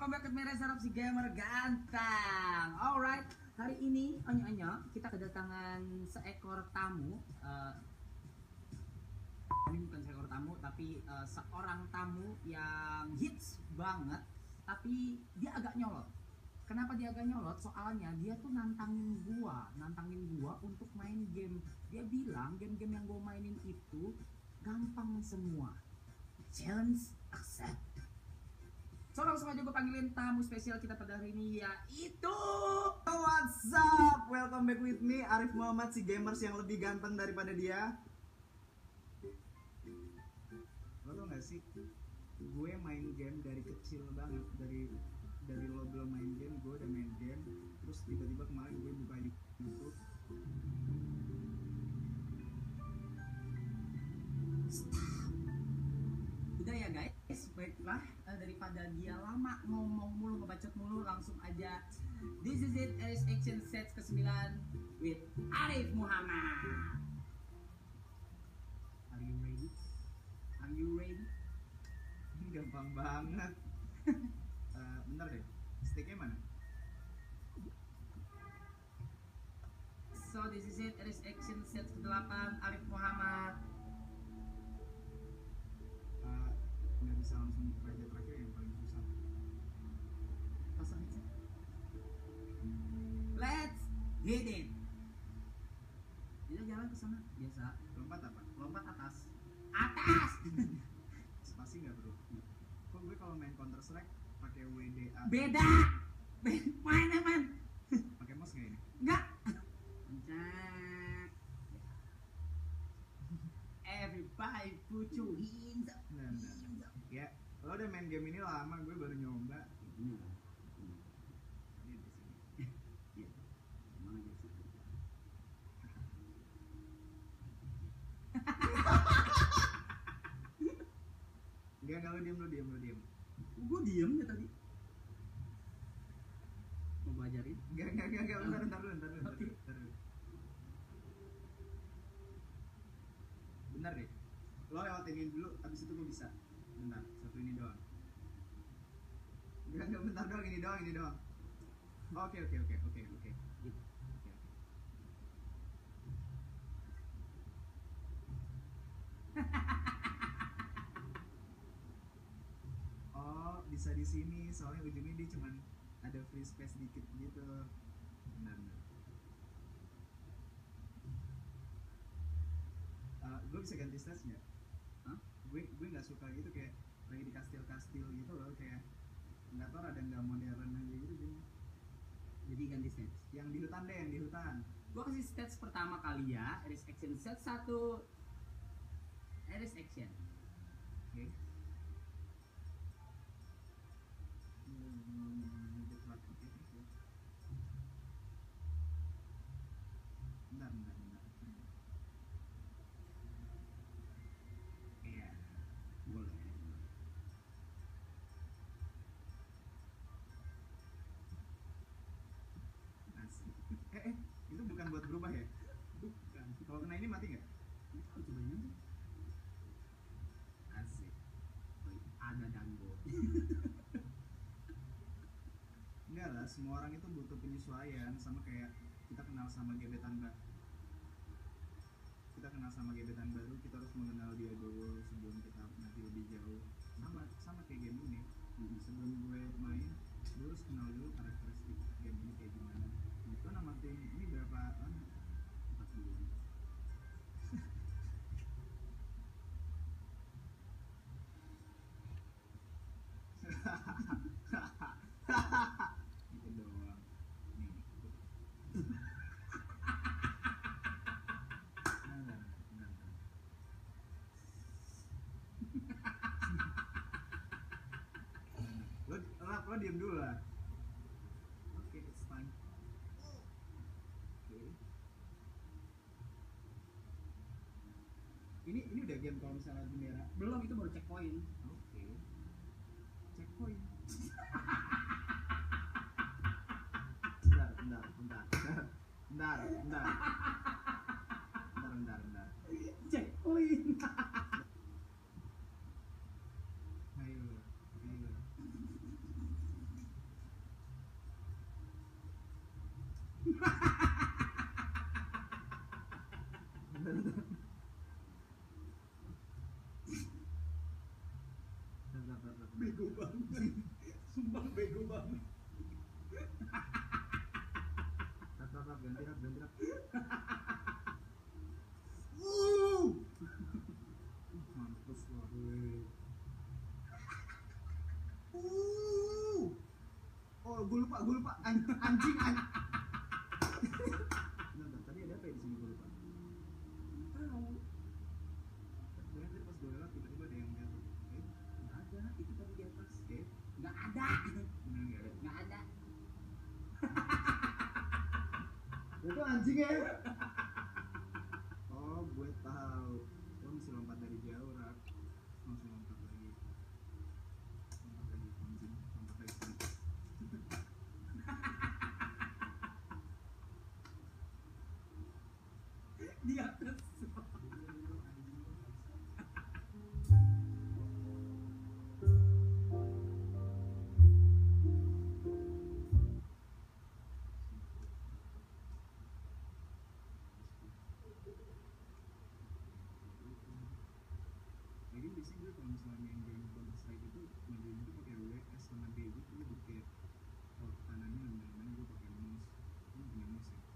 welcome back ke Sarap si gamer ganteng. Alright, hari ini onyo-onyo kita kedatangan seekor tamu. Ini bukan seekor tamu, tapi seorang tamu yang hits banget. Tapi dia agak nyolot. Kenapa dia agak nyolot? Soalnya dia tuh nantangin gua untuk main game. Dia bilang game-game yang gua mainin itu gampang semua. Challenge accept. So langsung aja gue panggilin tamu spesial kita pada hari ini, yaitu What's up? Welcome back with me, Arif Muhammad, si gamers yang lebih ganteng daripada dia. Lo tau gak sih, gue main game dari kecil banget. Dari lo belum main game, gue udah main game. Terus tiba-tiba kemarin gue buka YouTube. udah ya guys, baiklah, daripada dia lama ngomong mulu, ngebacot mulu, langsung aja. This is it, Aris Action Set ke-9 with Arif Muhammad. Are you ready? Are you ready? Gampang banget. Bentar deh, sticknya mana? So this is it, Aris Action Set ke-8 Arif Muhammad. Nggak bisa langsung raja terakhir yang paling susah. Pasang aja. Let's hit it. Dia jalan ke sana biasa. Lompat apa? Lompat atas. Atas. Spasi nggak bro? Kok gue kalau main Counter Strike pakai WDA? Beda. Main man. Pakai mouse nggak ini? Enggak. Pencet. Everybody put your hands up. Nah. Ya, lo udah main game ini lama, gue baru nyoba. Ini di sini. Iya. Mana guys? Enggak, lo diem. Gue diem ya tadi. Mau gue ajarin? Enggak, bentar dulu. Oke. Bentar deh. Lo lewatin ini dulu, abis itu gue bisa. Bentar, satu ini doang. Enggak, bentar doang, ini doang. Oke. Gitu. Oke. Oh, bisa di sini, soalnya ujungnya dia cuman ada free space dikit gitu. Benar. Gue bisa ganti stage nggak? Hah? Gue nggak suka gitu, kayak lagi di kastil gitu loh, kayak nggak tahu, ada nggak modern aja gitu jadinya. Jadi ganti stage. Yang di hutan deh, yang di hutan. Gue kasih stage pertama kali ya, Aris Action set 1 Aris Action. Oke. Bentar. Iya. Boleh. Asik. Itu bukan buat berubah ya? Bukan. Kalau kena ini mati nggak? Kita cobain aja. Asik. Ada dango. Enggak lah, semua orang itu butuh penyesuaian, sama kayak kita kenal sama gebetan baru, kita harus mengenal dia dulu sebelum kita nanti lebih jauh. Sama kayak game ini. Sebelum gue main, gue harus kenal dulu karakteristik game ini kayak gimana. Itu nama tim ini berapa? 40. Gitu doang. Nih. Bentar. Lo diem dulu lah. Oke, it's fine. Oke. Ini udah game kalau misalnya bendera. Belum, itu baru checkpoint. Oke. Checkpoint. Bentar. Checkpoint. Ayo. Bego banget. Sumpah bego banget. Ganti rap. Mampus lo. Oh, gue lupa. Anjing. Bentar, tadi ada apa ya di sini gue lupa. Tahu. Tadi pas gue lewat tiba-tiba ada yang jatuh. Nggak ada, itu tadi di atas. Nggak ada. Beneran nggak ada. Nggak ada. Itu anjing ya. Oh, gue tahu. Lo mesti lompat dari jauh, Rak. Langsung lompat lagi. Anjing. Lompat lagi. Di atas. Jadi biasanya gue kalau misalnya main game Counter Strike itu ngerjain itu pakai WS sama D gitu, gue pakai kanannya namanya gue pakai mouse. Gue punya mouse ya.